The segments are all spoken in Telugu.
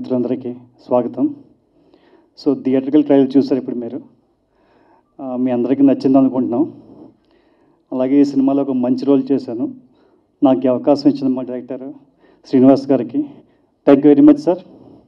మిత్రులందరికీ స్వాగతం. సో థియేట్రికల్ ట్రయల్ చూసారు ఇప్పుడు మీరు. మీ అందరికీ నచ్చింది అనుకుంటున్నాం. అలాగే ఈ సినిమాలో ఒక మంచి రోల్ చేశాను. నాకు ఈ అవకాశం ఇచ్చిన మా డైరెక్టర్ శ్రీనివాస్ గారికి thank you very much sir.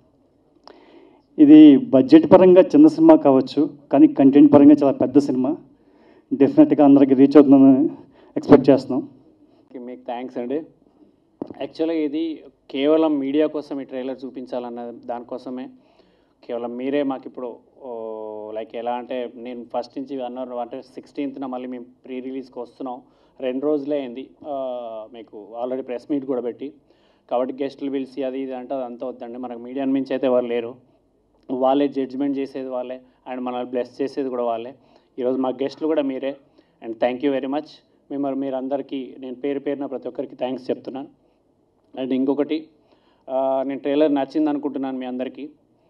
ఇది బడ్జెట్ పరంగా చిన్న సినిమా కావచ్చు, కానీ కంటెంట్ పరంగా చాలా పెద్ద సినిమా. డెఫినెట్గా అందరికీ రీచ్ అవుతుందని ఎక్స్పెక్ట్ చేస్తున్నాం. మీకు థ్యాంక్స్ అండి. యాక్చువల్గా ఇది కేవలం మీడియా కోసం ఈ ట్రైలర్ చూపించాలన్న దానికోసమే. కేవలం మీరే మాకు ఇప్పుడు లైక్ ఎలా అంటే, నేను ఫస్ట్ నుంచి అన్నారు అంటే 16th మళ్ళీ మేము ప్రీ రిలీజ్కి వస్తున్నాం. 2 రోజులే అయింది మీకు ఆల్రెడీ ప్రెస్ మీట్ కూడా పెట్టి. కాబట్టి గెస్టులు పిలిచి అది ఇది అంటే అదంతా వద్దండి. మనకు మీడియా నుంచి అయితే ఎవరు లేరు. వాళ్ళే జడ్జిమెంట్ చేసేది వాళ్ళే, అండ్ మనల్ని బ్లెస్ చేసేది కూడా వాళ్ళే. ఈరోజు మా గెస్టులు కూడా మీరే. And thank you very much. మీరందరికీ నేను పేరు పేరున ప్రతి ఒక్కరికి థ్యాంక్స్ చెప్తున్నాను. అండ్ ఇంకొకటి, నేను ట్రైలర్ నచ్చింది అనుకుంటున్నాను మీ అందరికీ.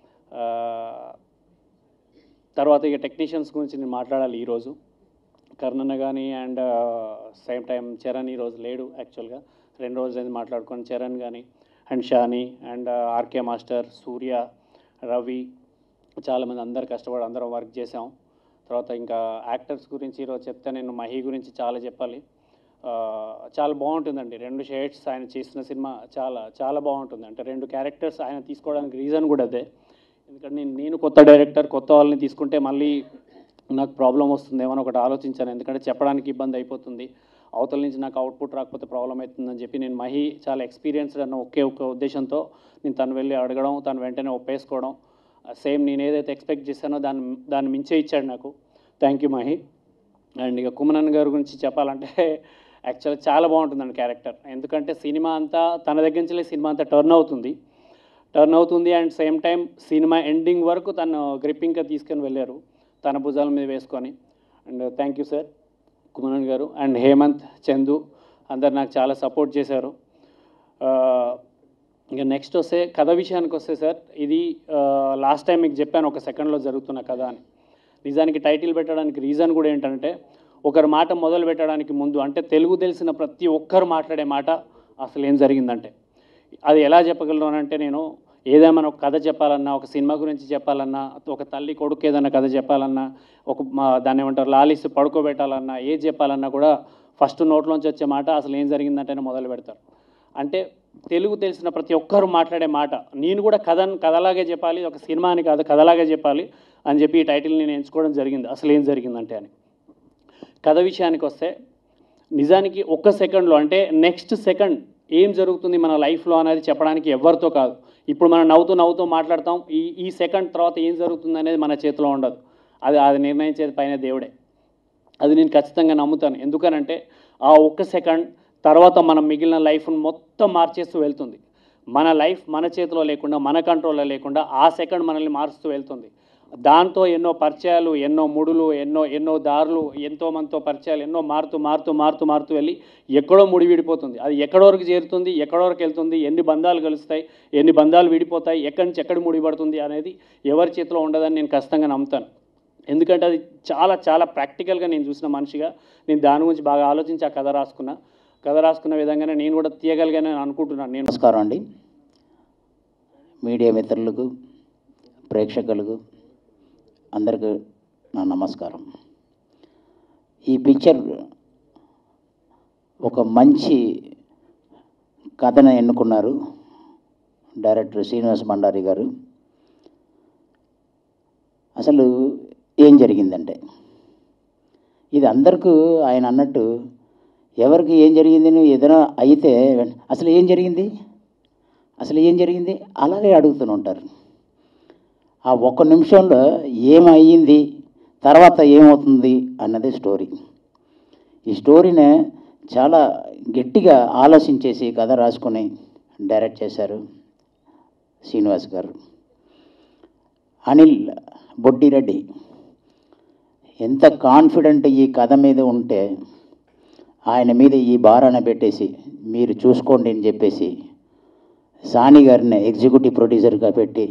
తర్వాత ఇక టెక్నీషియన్స్ గురించి నేను మాట్లాడాలి ఈరోజు. కర్ణన్న కానీ అండ్ సేమ్ టైం చరణ్ ఈరోజు లేడు. యాక్చువల్గా 2 రోజులైంది మాట్లాడుకొని. చరణ్ కానీ and Shani and RK master, Surya, Ravi, చాలామంది అందరు కష్టపడి అందరం వర్క్ చేసాం. తర్వాత ఇంకా యాక్టర్స్ గురించి ఈరోజు చెప్తే నేను మహి గురించి చాలా చెప్పాలి. చాలా బాగుంటుందండి. 2 షేడ్స్ ఆయన చేసిన సినిమా చాలా చాలా బాగుంటుంది. అంటే 2 క్యారెక్టర్స్ ఆయన తీసుకోవడానికి రీజన్ కూడా అదే. ఎందుకంటే నేను కొత్త డైరెక్టర్, కొత్త వాళ్ళని తీసుకుంటే మళ్ళీ నాకు ప్రాబ్లం వస్తుందేమో అని ఒకటి ఆలోచించాను. ఎందుకంటే చెప్పడానికి ఇబ్బంది అయిపోతుంది, అవతల నుంచి నాకు అవుట్పుట్ రాకపోతే ప్రాబ్లం అవుతుందని చెప్పి నేను మహి చాలా ఎక్స్పీరియన్స్డ్ అన్న ఒక్క ఉద్దేశంతో నేను తను వెళ్ళి అడగడం, తను వెంటనే ఒప్పేసుకోవడం. సేమ్ నేను ఏదైతే ఎక్స్పెక్ట్ చేశానో దాన్ని మించే ఇచ్చాడు నాకు. Thank you Mahi. అండ్ ఇక కుమనన్ గారి గురించి చెప్పాలంటే యాక్చువల్గా చాలా బాగుంటుందండి క్యారెక్టర్. ఎందుకంటే సినిమా అంతా తన దగ్గర నుంచి సినిమా అంతా టర్న్ అవుతుంది and same time cinema ending వరకు తను గ్రిప్పింగ్గా తీసుకొని వెళ్ళారు తన భుజాల మీద వేసుకొని. And thank you sir Kumanan గారు. అండ్ హేమంత్, చందు అందరు నాకు చాలా సపోర్ట్ చేశారు. ఇక నెక్స్ట్ వస్తే కథ విషయానికి వస్తే సార్, ఇది లాస్ట్ టైం మీకు చెప్పాను ఒక సెకండ్లో జరుగుతున్న కథ అని. నిజానికి టైటిల్ పెట్టడానికి రీజన్ కూడా ఏంటంటే, ఒకరి మాట మొదలు పెట్టడానికి ముందు అంటే తెలుగు తెలిసిన ప్రతి ఒక్కరు మాట్లాడే మాట అసలు ఏం జరిగిందంటే అది ఎలా చెప్పగలను అంటే, నేను ఏదేమైనా ఒక కథ చెప్పాలన్నా, ఒక సినిమా గురించి చెప్పాలన్నా, ఒక తల్లి కొడుకు ఏదైనా కథ చెప్పాలన్నా, దాన్ని ఏమంటారు లాలిసి పడుకోబెట్టాలన్నా, ఏది చెప్పాలన్నా కూడా ఫస్ట్ నోట్లోంచి వచ్చే మాట అసలు ఏం జరిగిందంటేనే మొదలు పెడతారు. అంటే తెలుగు తెలిసిన ప్రతి ఒక్కరు మాట్లాడే మాట. నేను కూడా కథలాగే చెప్పాలి, ఒక సినిమా అని కాదు కథలాగే చెప్పాలి అని చెప్పి ఈ టైటిల్ నేను ఎంచుకోవడం జరిగింది. అసలు ఏం జరిగిందంటే అని. కథ విషయానికి వస్తే, నిజానికి ఒక్క సెకండ్లో అంటే నెక్స్ట్ సెకండ్ ఏం జరుగుతుంది మన లైఫ్లో అనేది చెప్పడానికి ఎవరితో కాదు. ఇప్పుడు మనం నవ్వుతూ మాట్లాడతాం, ఈ సెకండ్ తర్వాత ఏం జరుగుతుంది అనేది మన చేతిలో ఉండదు. అది నిర్ణయించేది పైన దేవుడే. అది నేను ఖచ్చితంగా నమ్ముతాను. ఎందుకనంటే ఆ ఒక్క సెకండ్ తర్వాత మనం మిగిలిన లైఫ్ను మొత్తం మార్చేస్తూ వెళ్తుంది. మన లైఫ్ మన చేతిలో లేకుండా, మన కంట్రోల్లో లేకుండా ఆ సెకండ్ మనల్ని మారుస్తూ వెళ్తుంది. దాంతో ఎన్నో పరిచయాలు, ఎన్నో ముడులు, ఎన్నో దారులు, ఎంతోమందితో పరిచయాలు ఎన్నో మారుతూ వెళ్ళి ఎక్కడో ముడి విడిపోతుంది. అది ఎక్కడి వరకు చేరుతుంది, ఎక్కడి వరకు వెళ్తుంది, ఎన్ని బంధాలు కలుస్తాయి, ఎన్ని బంధాలు విడిపోతాయి, ఎక్కడి నుంచి ఎక్కడ ముడిపడుతుంది అనేది ఎవరి చేతిలో ఉండదని నేను ఖచ్చితంగా నమ్ముతాను. ఎందుకంటే అది చాలా చాలా ప్రాక్టికల్గా నేను చూసిన మనిషిగా నేను దాని గురించి బాగా ఆలోచించి ఆ కథ రాసుకున్న విధంగానే నేను కూడా తీయగలిగానని అనుకుంటున్నాను. నేను నమస్కారం అండి మీడియా మిత్రులకు, ప్రేక్షకులకు అందరికీ నా నమస్కారం. ఈ పిక్చర్ ఒక మంచి కథను ఎన్నుకున్నారు డైరెక్టర్ శ్రీనివాస్ మండారి గారు. అసలు ఏం జరిగిందంటే, ఇది అందరికీ ఆయన అన్నట్టు ఎవరికి ఏం జరిగిందని ఏదైనా అయితే అసలు ఏం జరిగింది అలాగే అడుగుతూనే ఉంటారు. ఆ ఒక్క నిమిషంలో ఏమయ్యింది, తర్వాత ఏమవుతుంది అన్నది స్టోరీ. ఈ స్టోరీని చాలా గట్టిగా ఆలోచించేసి కథ రాసుకొని డైరెక్ట్ చేశారు శ్రీనివాస్ గారు. అనిల్ బొడ్డిరెడ్డి ఎంత కాన్ఫిడెంట్ ఈ కథ మీద ఉంటే ఆయన మీద ఈ భారాన్ని పెట్టేసి మీరు చూసుకోండి అని చెప్పేసి సాని గారిని ఎగ్జిక్యూటివ్ ప్రొడ్యూసర్గా పెట్టి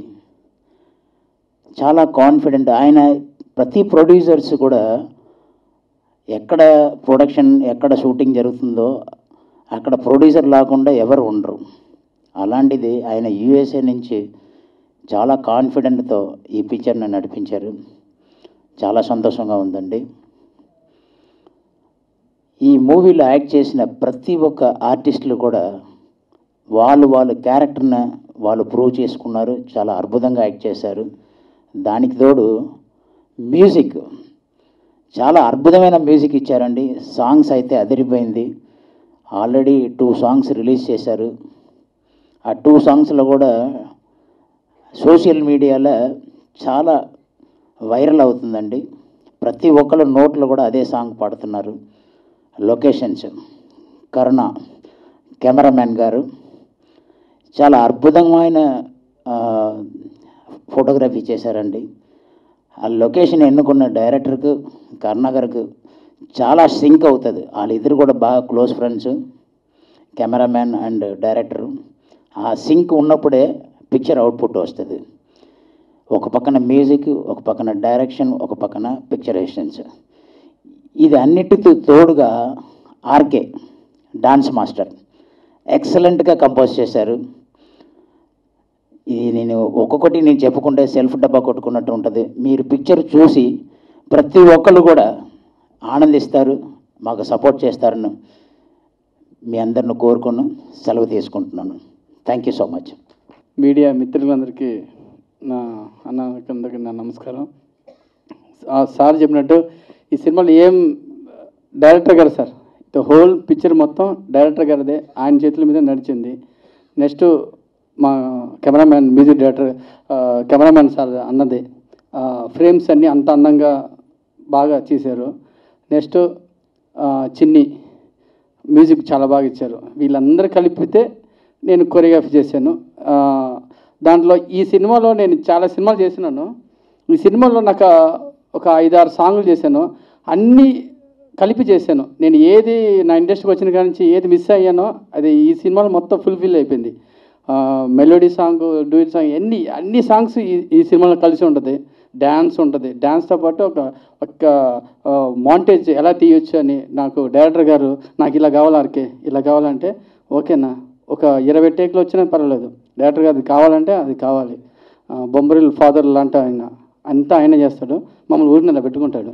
చాలా కాన్ఫిడెంట్. ఆయన ప్రతి ప్రొడ్యూసర్స్ కూడా ఎక్కడ ప్రొడక్షన్ ఎక్కడ షూటింగ్ జరుగుతుందో అక్కడ ప్రొడ్యూసర్ లేకుండా ఎవరు ఉండరు. అలాంటిది ఆయన యూఎస్ఏ నుంచి చాలా కాన్ఫిడెంట్తో ఈ పిక్చర్ని నడిపించారు. చాలా సంతోషంగా ఉందండి. ఈ మూవీలో యాక్ట్ చేసిన ప్రతి ఒక్క ఆర్టిస్టులు కూడా వాళ్ళు క్యారెక్టర్ని వాళ్ళు ప్రూవ్ చేసుకున్నారు. చాలా అద్భుతంగా యాక్ట్ చేశారు. దానికి తోడు మ్యూజిక్, చాలా అద్భుతమైన మ్యూజిక్ ఇచ్చారండి. సాంగ్స్ అయితే అదిరిపోయింది. ఆల్రెడీ 2 సాంగ్స్ రిలీజ్ చేశారు. ఆ 2 సాంగ్స్లో కూడా సోషల్ మీడియాలో చాలా వైరల్ అవుతుందండి. ప్రతి ఒక్కరు నోట్లో కూడా అదే సాంగ్ పాడుతున్నారు. లొకేషన్స్ కరుణ కెమెరామ్యాన్ గారు చాలా అద్భుతమైన ఫోటోగ్రఫీ చేశారండి. ఆ లొకేషన్ ఎన్నుకున్న డైరెక్టర్కు కరుణ గారికి చాలా సింక్ అవుతుంది. వాళ్ళిద్దరు కూడా బాగా close friends, cameraman and director. ఆ సింక్ ఉన్నప్పుడే పిక్చర్ అవుట్పుట్ వస్తుంది. ఒక పక్కన మ్యూజిక్, ఒక పక్కన డైరెక్షన్, ఒక పక్కన పిక్చరేషన్స్. ఇది అన్నిటితో తోడుగా ఆర్కే డాన్స్ మాస్టర్ ఎక్సలెంట్గా కంపోజ్ చేశారు. ఇది నేను ఒక్కొక్కటి చెప్పుకుంటే సెల్ఫ్ డబ్బా కొట్టుకున్నట్టు ఉంటుంది. మీరు పిక్చర్ చూసి ప్రతి ఒక్కరు కూడా ఆనందిస్తారు, మాకు సపోర్ట్ చేస్తారని మీ అందరిని కోరుకుని సెలవు తీసుకుంటున్నాను. Thank you so much. Media మిత్రులందరికీ అందరికీ నా నమస్కారం. సార్ చెప్పినట్టు ఈ సినిమాలో ఏం డైరెక్టర్ గారు సార్, ద హోల్ పిక్చర్ మొత్తం డైరెక్టర్ గారిదే, ఆయన చేతుల మీద నడిచింది. నెక్స్ట్ మా cameraman, music director cameraman sir అన్నదే. ఫ్రేమ్స్ అన్నీ అంత అందంగా బాగా తీశారు. నెక్స్ట్ చిన్ని మ్యూజిక్ చాలా బాగా ఇచ్చారు. వీళ్ళందరూ కలిపితే నేను కొరియోగ్రఫీ చేశాను. దాంట్లో ఈ సినిమాలో నేను చాలా సినిమాలు చేసినాను. ఈ సినిమాలో నాకు ఒక 5-6 సాంగులు చేశాను. అన్నీ కలిపి చేశాను. నేను ఏది నా ఇండస్ట్రీకి వచ్చిన కాడి నుంచి ఏది మిస్ అయ్యానో అది ఈ సినిమాలో మొత్తం ఫుల్ఫిల్ అయిపోయింది. మెలోడీ సాంగ్, డూయిట్ సాంగ్, అన్ని సాంగ్స్ ఈ సినిమాలో కలిసి ఉంటుంది. డ్యాన్స్ ఉంటుంది. డ్యాన్స్తో పాటు ఒక మాంటేజ్ ఎలా తీయొచ్చు అని నాకు డైరెక్టర్ గారు, నాకు ఇలా కావాలి ఆర్కే, ఇలా కావాలంటే ఓకేనా, ఒక 20 టేక్లు వచ్చినా పర్వాలేదు, డైరెక్టర్ గారు అది కావాలంటే అది కావాలి. బొమ్మరిల్ ఫాదర్ లాంటి ఆయన అంతా ఆయన చేస్తాడు, మమ్మల్ని ఊరిని అలా పెట్టుకుంటాడు.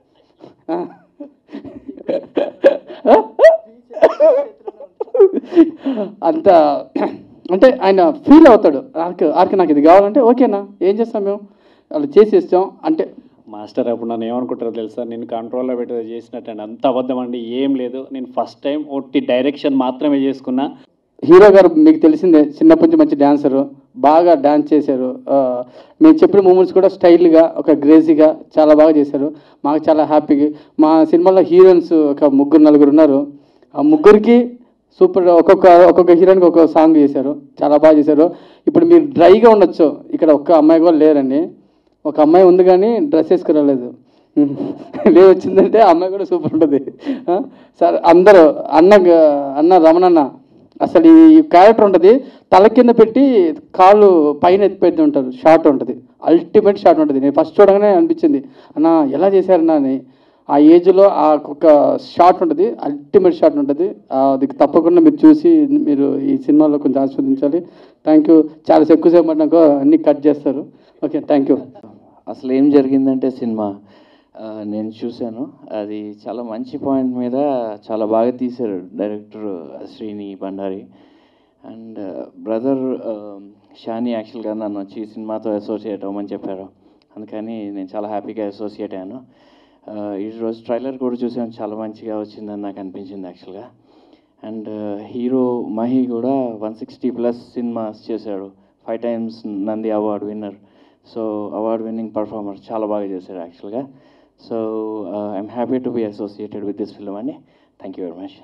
అంత అంటే ఆయన ఫీల్ అవుతాడు. ఆర్కే నాకు ఇది కావాలంటే ఓకేనా, ఏం చేస్తాం మేము, అలా చేసేస్తాం అంటే. మాస్టర్ అప్పుడు నన్ను ఏమనుకుంటారో తెలుసా, నేను కంట్రోల్లో పెట్టి చేసినట్టు అండి. అంత అబద్ధం అండి, ఏం లేదు. నేను ఫస్ట్ టైం ఒట్టి డైరెక్షన్ మాత్రమే చేసుకున్నా. హీరో గారు మీకు తెలిసిందే, చిన్నప్పటి నుంచి మంచి డాన్సరు, బాగా డాన్స్ చేశారు. మేము చెప్పిన మూమెంట్స్ కూడా స్టైల్గా, ఒక గ్రేజీగా చాలా బాగా చేశారు. మాకు చాలా హ్యాపీగా. మా సినిమాలో హీరోయిన్స్ ఒక 3-4 ఉన్నారు. ఆ ముగ్గురికి సూపర్, ఒక్కొక్క హీరోయిన్కి ఒక్కొక్క సాంగ్ చేశారు, చాలా బాగా చేశారు. ఇప్పుడు మీరు డ్రైగా ఉండొచ్చు, ఇక్కడ ఒక్క అమ్మాయి కూడా లేరండి. ఒక అమ్మాయి ఉంది కానీ డ్రెస్ వేసుకురాలేదు. లేదు వచ్చిందంటే ఆ అమ్మాయి కూడా సూపర్ ఉంటుంది. సార్ అందరూ అన్న రమణన్న అసలు ఈ క్యారెక్టర్ ఉంటుంది, తల కింద పెట్టి కాళ్ళు పైన ఎత్తిపెట్టి ఉంటారు, షార్ట్ ఉంటుంది, అల్టిమేట్ షార్ట్ ఉంటుంది. నేను ఫస్ట్ చూడగానే అనిపించింది, అన్న ఎలా చేశారన్నా అని. ఆ ఏజ్లో ఆ ఒక షార్ట్ ఉంటుంది, అల్టిమేట్ షార్ట్ ఉంటుంది. అది తప్పకుండా మీరు చూసి మీరు ఈ సినిమాలో కొంచెం ఆస్వాదించాలి. Thank you. చాలా ఎక్కువసేపు పడినాక అన్నీ కట్ చేస్తారు. Okay, thank you. అసలు ఏం జరిగిందంటే సినిమా నేను చూశాను, అది చాలా మంచి పాయింట్ మీద చాలా బాగా తీశారు director Srini Bandari. And brother Shani యాక్చువల్గా నన్ను వచ్చి ఈ సినిమాతో అసోసియేట్ అవ్వమని చెప్పారు, అందుకని నేను చాలా హ్యాపీగా అసోసియేట్ అయ్యాను. ఈరోజు ట్రైలర్ కూడా చూసాను, చాలా మంచిగా వచ్చిందని నాకు అనిపించింది యాక్చువల్గా. అండ్ హీరో మహి కూడా 160+ సినిమాస్ చేశాడు, 5 times Nandi award winner. So award winning performer, చాలా బాగా చేశారు యాక్చువల్గా. So I'm happy to be associated with this film అండి. Thank you very much.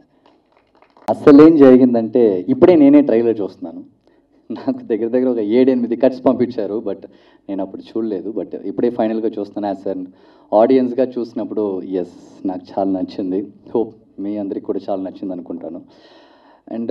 అసలేం జరిగిందంటే ఇప్పుడే నేనే ట్రైలర్ చూస్తున్నాను. నాకు దగ్గర ఒక 7-8 కట్స్ పంపించారు, బట్ నేను అప్పుడు చూడలేదు. బట్ ఇప్పుడే ఫైనల్గా చూస్తున్నాను. యాజ్ సార్ ఆడియన్స్గా చూసినప్పుడు ఎస్ నాకు చాలా నచ్చింది. హోప్ మీ అందరికి కూడా చాలా నచ్చింది అనుకుంటాను. అండ్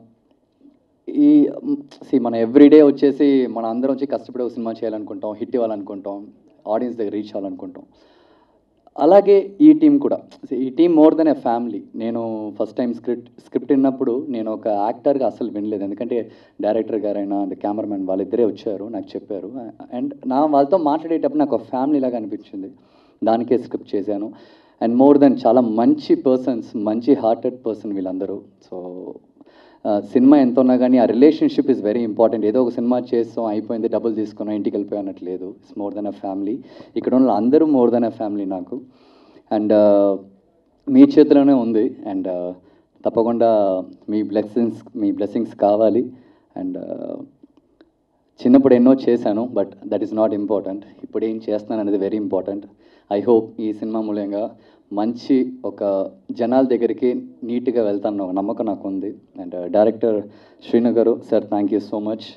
మన ఎవ్రీడే వచ్చేసి మన అందరం వచ్చి కష్టపడి ఒక సినిమా చేయాలనుకుంటాం, హిట్ ఇవ్వాలనుకుంటాం, ఆడియన్స్ దగ్గర రీచ్ అవ్వాలనుకుంటాం. అలాగే ఈ టీం కూడా, ఈ team more than a family. నేను ఫస్ట్ టైం స్క్రిప్ట్ విన్నప్పుడు నేను ఒక యాక్టర్గా అసలు వినలేదు, ఎందుకంటే డైరెక్టర్ గారైనా అండ్ కెమెరామెన్ వాళ్ళిద్దరే వచ్చారు, నాకు చెప్పారు. అండ్ వాళ్ళతో మాట్లాడేటప్పుడు నాకు ఒక ఫ్యామిలీ లాగా అనిపించింది, దానికే స్క్రిప్ట్ చేశాను. అండ్ మోర్ దెన్ చాలా మంచి పర్సన్స్, మంచి హార్టెడ్ పర్సన్ వీళ్ళందరూ. సో సినిమా ఎంత ఉన్నా కానీ ఆ రిలేషన్షిప్ ఈజ్ వెరీ ఇంపార్టెంట్. ఏదో ఒక సినిమా చేస్తాం, అయిపోయింది, డబ్బులు తీసుకున్నాం, ఇంటికి వెళ్ళిపోయి అన్నట్టు లేదు. It's more than a family. ఇక్కడ ఉన్న అందరూ మోర్ దెన్ అ ఫ్యామిలీ నాకు. అండ్ మీ చేతిలోనే ఉంది. అండ్ తప్పకుండా మీ బ్లెస్సింగ్స్ కావాలి. అండ్ చిన్నప్పుడు ఎన్నో చేశాను, but that is not important. ఇప్పుడు ఏం చేస్తున్నాను అనేది వెరీ ఇంపార్టెంట్. ఐ హోప్ ఈ సినిమా మూలంగా మంచి ఒక జనాల దగ్గరికి నీట్గా వెళ్తాను ఒక నమ్మకం నాకు ఉంది. And director Srinagar sir, thank you so much.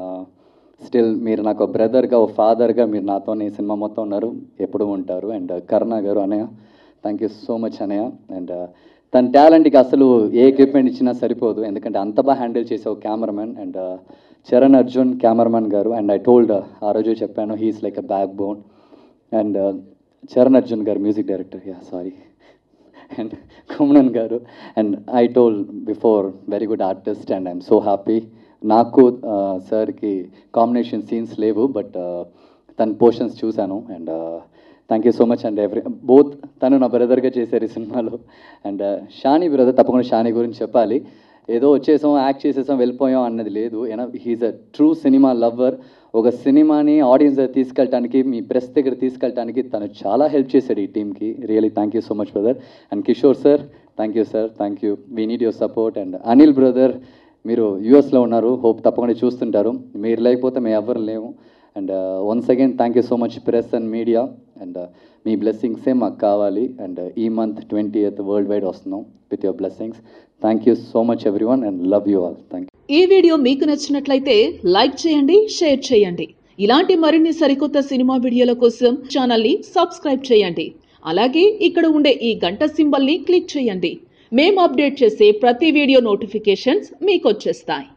Still మీరు నాకు ఒక బ్రదర్గా, ఒక ఫాదర్గా మీరు నాతో ఈ సినిమా మొత్తం ఉన్నారు, ఎప్పుడూ ఉంటారు. అండ్ కరుణ గారు, అన్నయ్య, థ్యాంక్ యూ సో మచ్ అన్నయ్య. అండ్ తన టాలెంట్కి అసలు ఏ ఎక్విప్మెంట్ ఇచ్చినా సరిపోదు, ఎందుకంటే అంత బాగా హ్యాండిల్ చేసే ఒక cameraman. And Charan Arjun cameraman గారు, అండ్ ఐ టోల్డ్ ఆ రోజు చెప్పాను, he's like a backbone. And Charan Arjun గారు music director, sorry. And Kumanan గారు, and I told before, very good artist. And I'm so happy. నాకు సార్కి కాంబినేషన్ సీన్స్ లేవు, బట్ తన పోర్షన్స్ చూశాను. And thank you so much. And both తను నా బ్రదర్గా చేశారు ఈ సినిమాలో. అండ్ షానీ బ్రదర్, తప్పకుండా షానీ గురించి చెప్పాలి. ఏదో వచ్చేసాం, యాక్ట్ చేసేసాం, వెళ్ళిపోయాం అన్నది లేదు. He's a true cinema lover. ఒక సినిమాని ఆడియన్స్ దగ్గర తీసుకెళ్ళడానికి, మీ ప్రెస్ దగ్గర తీసుకెళ్ళడానికి తను చాలా హెల్ప్ చేశాడు ఈ టీంకి. Really thank you so much brother. And Kishore sir, thank you sir, thank you. We need your support. And Anil brother, మీరు యూఎస్లో ఉన్నారు, హోప్ తప్పకుండా చూస్తుంటారు. మీరు లేకపోతే మేము ఎవరు లేము. And once again thank you so much press and media. And మీ బ్లెస్సింగ్సే మాకు కావాలి. అండ్ ఈ మంత్ 20th వరల్డ్ వైడ్ వస్తున్నాం with your blessings. Thank you so much everyone and love you all. Thank you. ఈ వీడియో మీకు నచ్చినట్లయితే లైక్ చేయండి, షేర్ చేయండి. ఇలాంటి మరిన్ని సరికొత్త సినిమా వీడియోల కోసం ఛానల్ని సబ్స్క్రైబ్ చేయండి. అలాగే ఇక్కడ ఉండే ఈ గంట సింబల్ని క్లిక్ చేయండి. మేము అప్డేట్ చేసే ప్రతి వీడియో నోటిఫికేషన్స్ మీకు వచ్చేస్తాయి.